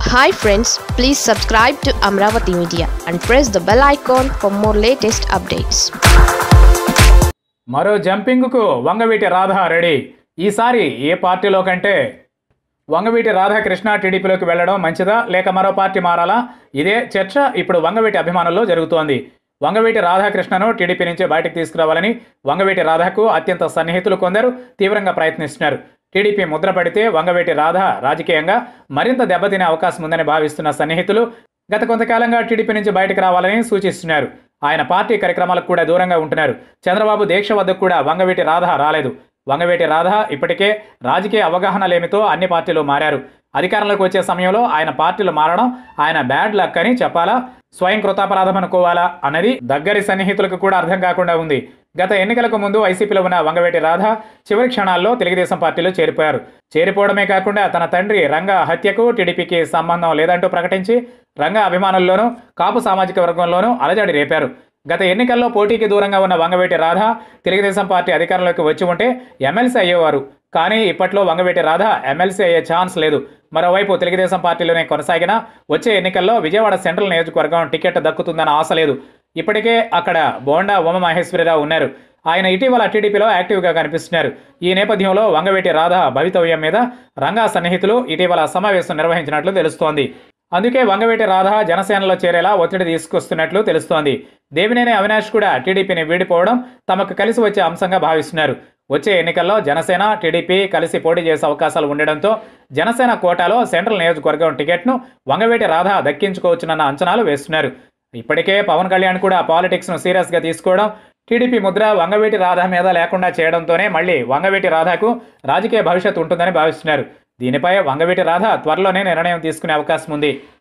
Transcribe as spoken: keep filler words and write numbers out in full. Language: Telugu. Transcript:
Hi friends, please subscribe to Amaravathi Media and press the bell icon for more latest updates. మరో జంపింగ్కు వంగవీటి రాధ రెడీ. ఈసారి ఏ పార్టీలో కంటే వంగవీటి రాధాకృష్ణ టీడీపీలోకి వెళ్లడం మంచిదా లేక మరో పార్టీ మారాలా? ఇదే చర్చ ఇప్పుడు వంగవీటి అభిమానుల్లో జరుగుతోంది. వంగవీటి రాధాకృష్ణను టీడీపీ నుంచి బయటకు తీసుకురావాలని వంగవీటి రాధకు అత్యంత సన్నిహితులు కొందరు తీవ్రంగా ప్రయత్నిస్తున్నారు. టీడీపీ ముద్ర పడితే వంగవీటి రాధ రాజకీయంగా మరింత దెబ్బతినే అవకాశం ఉందని భావిస్తున్న సన్నిహితులు గత కొంతకాలంగా టీడీపీ నుంచి బయటకు రావాలని సూచిస్తున్నారు. ఆయన పార్టీ కార్యక్రమాలకు కూడా దూరంగా ఉంటున్నారు. చంద్రబాబు దీక్ష వద్దకు కూడా వంగవీటి రాధ రాలేదు. వంగవీటి రాధ ఇప్పటికే రాజకీయ అవగాహన లేమితో అన్ని పార్టీలు మారారు. అధికారంలోకి వచ్చే సమయంలో ఆయన పార్టీలు మారడం ఆయన బ్యాడ్ లక్ అని చెప్పాలా, స్వయం కృతాపరాధం అనుకోవాలా అన్నది దగ్గరి సన్నిహితులకు కూడా అర్థం కాకుండా ఉంది. గత ఎన్నికలకు ముందు వైసీపీలో ఉన్న వంగవీటి రాధ చివరి క్షణాల్లో తెలుగుదేశం పార్టీలో చేరిపోయారు. చేరిపోవడమే కాకుండా తన తండ్రి రంగా హత్యకు టీడీపీకి సంబంధం లేదంటూ ప్రకటించి రంగా అభిమానుల్లోనూ కాపు సామాజిక వర్గంలోనూ అలజడి రేపారు. గత ఎన్నికల్లో పోటీకి దూరంగా ఉన్న వంగవీటి రాధ తెలుగుదేశం పార్టీ అధికారంలోకి వచ్చి ఉంటే ఎమ్మెల్సీ అయ్యేవారు. కానీ ఇప్పట్లో వంగవీటి రాధ ఎమ్మెల్సీ అయ్యే ఛాన్స్ లేదు. మరోవైపు తెలుగుదేశం పార్టీలోనే కొనసాగినా వచ్చే ఎన్నికల్లో విజయవాడ సెంట్రల్ నియోజకవర్గం టికెట్ దక్కుతుందన్న ఆశ లేదు. ఇప్పటికే అక్కడ బోండా ఉమామహేశ్వరరావు ఉన్నారు. ఆయన ఇటీవల టీడీపీలో యాక్టివ్గా కనిపిస్తున్నారు. ఈ నేపథ్యంలో వంగవీటి రాధ భవితవ్యం మీద రంగా సన్నిహితులు ఇటీవల సమావేశం నిర్వహించినట్లు తెలుస్తోంది. అందుకే వంగవీటి రాధ జనసేనలో చేరేలా ఒత్తిడి తీసుకొస్తున్నట్లు తెలుస్తోంది. దేవినేని అవినాష్ కూడా టీడీపీని వీడిపోవడం తమకు కలిసి వచ్చే అంశంగా భావిస్తున్నారు. వచ్చే ఎన్నికల్లో జనసేన టీడీపీ కలిసి పోటీ చేసే అవకాశాలు ఉండడంతో జనసేన కోటాలో సెంట్రల్ నియోజకవర్గం టికెట్ను వంగవీటి రాధ దక్కించుకోవచ్చునన్న అంచనాలు వేస్తున్నారు. ఇప్పటికే పవన్ కళ్యాణ్ కూడా పాలిటిక్స్ను సీరియస్గా తీసుకోవడం, టీడీపీ ముద్ర వంగవీటి రాధ మీద లేకుండా చేయడంతోనే మళ్ళీ వంగవీటి రాధకు రాజకీయ భవిష్యత్తు ఉంటుందని భావిస్తున్నారు. దీనిపై వంగవీటి రాధ త్వరలోనే నిర్ణయం తీసుకునే అవకాశం ఉంది.